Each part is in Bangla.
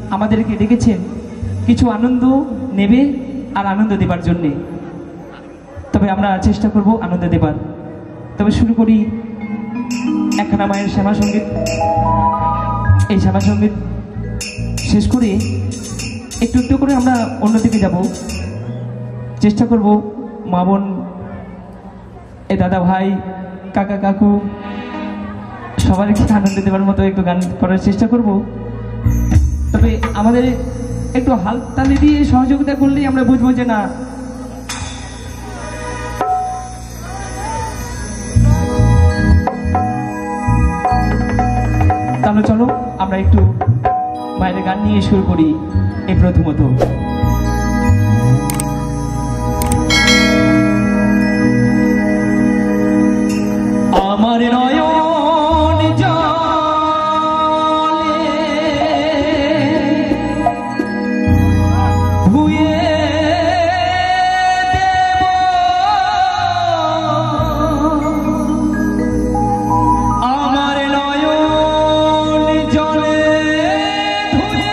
আমাদেরকে ডেকেছেন কিছু আনন্দ নেবে আর আনন্দ দেবার জন্যে। তবে আমরা চেষ্টা করব আনন্দ দেবার। তবে শুরু করি একখানা মায়ের শ্যামা সঙ্গীত। এই শ্যামা সঙ্গীত শেষ করে একটু একটু করে আমরা অন্যদিকে যাব। চেষ্টা করব মা বোন, এ দাদা ভাই, কাকা কাকু সবাইকে আনন্দ দেওয়ার মতো একটু গান করার চেষ্টা করব। তবে আমাদের একটু হাততালি দিয়ে সহযোগিতা করলেই আমরা বুঝবো যে না তাহলে চলো আমরা একটু বাইরে গান নিয়ে শুরু করি। এই প্রথমত আমার নয়ন জলে ধুয়ে দেব আমার নয়ন জলে ধুয়ে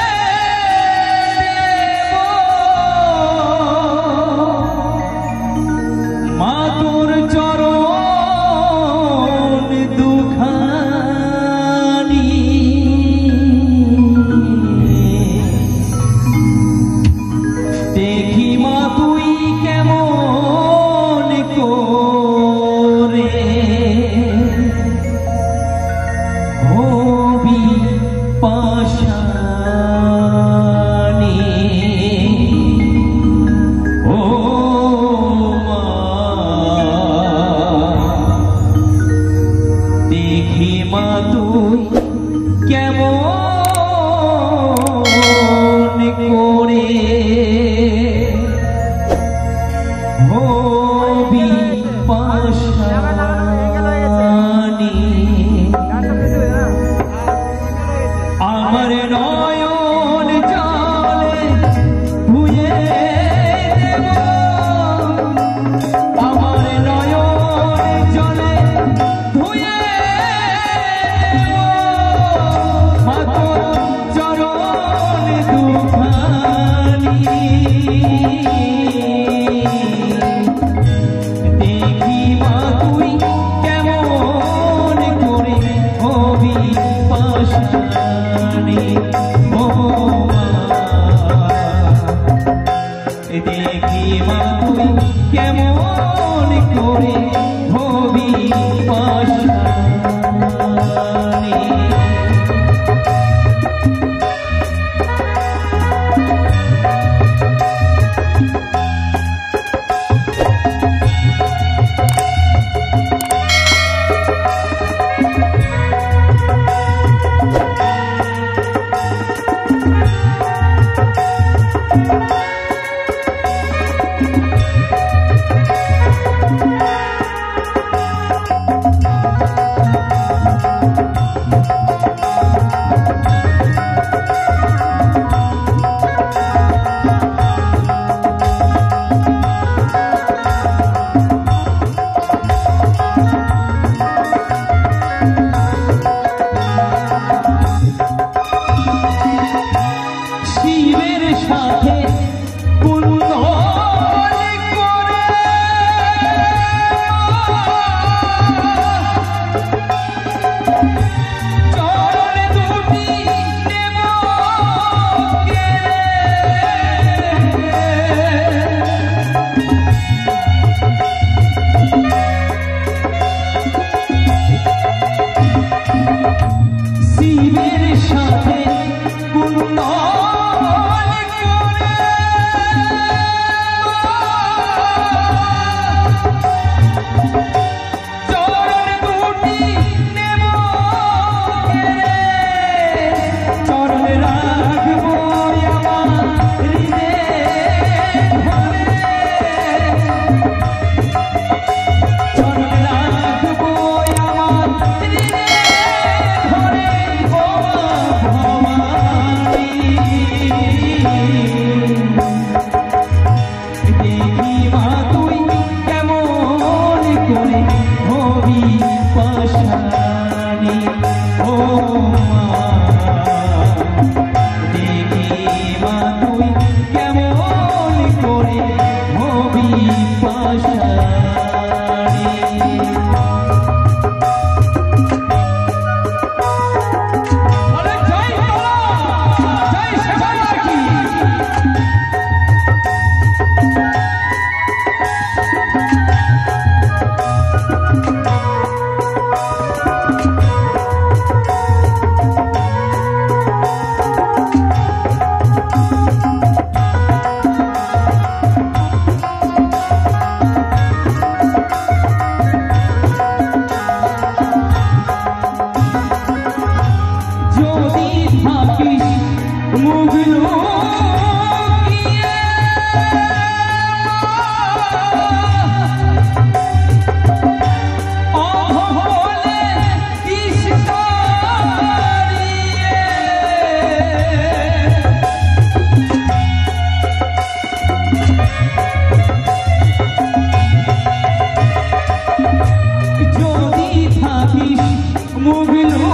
দেব মা তোর চরণ দেখি মা তুই কেমন করে হবি পাশানি ও মা দেখি মা তুই কেমন করে হবি পাশানি আমার নয়ন জলে ধুয়ে দেব আমার নয়ন জলে ধুয়ে দেব মা তোর চরণ দুখানি দেখি মা তুই কেমন করে হবি পাশানি ও মা দেখি মা তুই কেমন করে হবি পাশানি মুগলু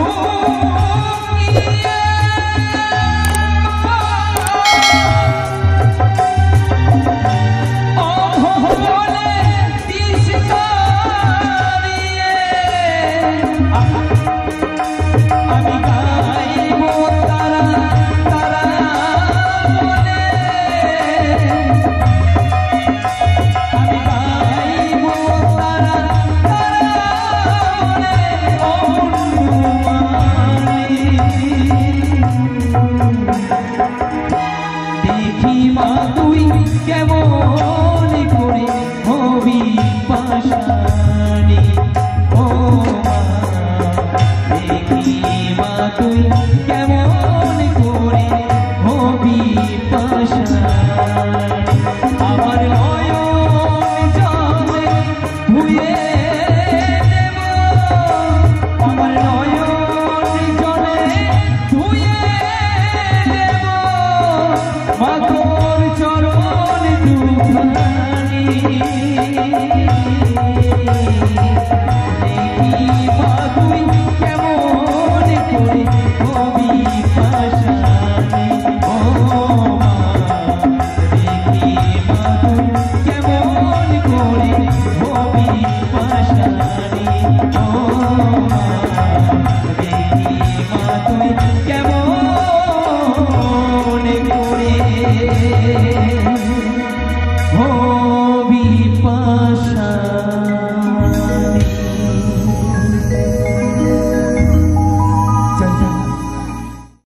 কেমন করে হবি